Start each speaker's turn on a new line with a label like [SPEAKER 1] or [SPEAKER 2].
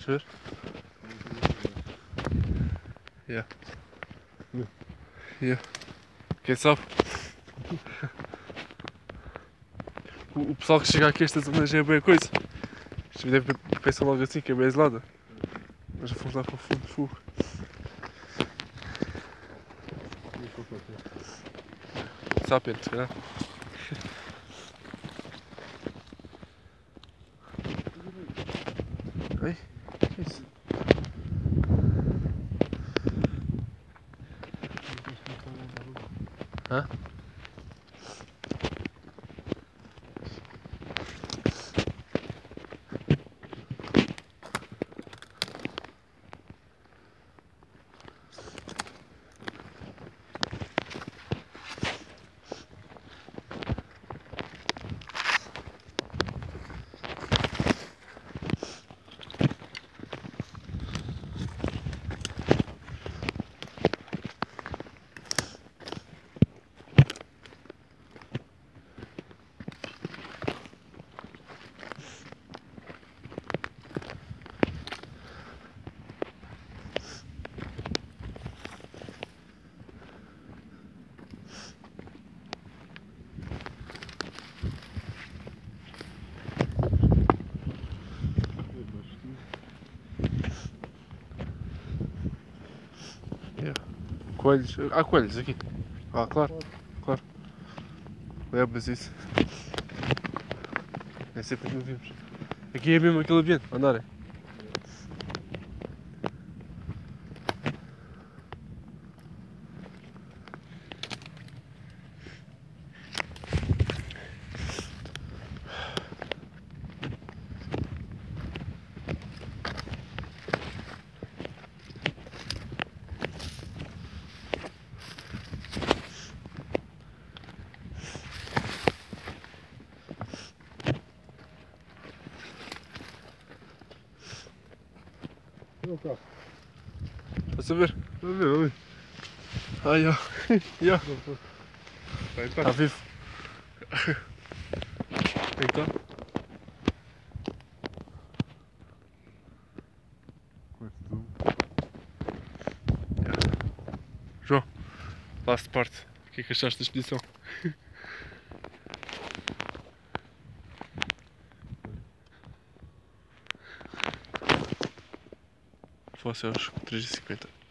[SPEAKER 1] Deixa eu ver. Yeah. Yeah. Quem sabe? O pessoal que chega aqui a esta zona já é bem a coisa. Isto deve pensar logo assim, que é bem isolada. Mas já fomos lá para o fundo, fogo. Sapient, se calhar. Ei, que é isso? Hã? Yeah. Coelhos. Há coelhos aqui. Ah, claro. Claro. É, mas isso. É sempre que não vimos. Aqui é mesmo aquele ambiente, andarem. Estás a ver?
[SPEAKER 2] Estás a ver ali?
[SPEAKER 1] Ah, já. Já.
[SPEAKER 2] Está
[SPEAKER 1] Está vivo. Então?
[SPEAKER 2] com este zoom.
[SPEAKER 1] João, last part. O que é que achaste da expedição? Fosse aos 3h50.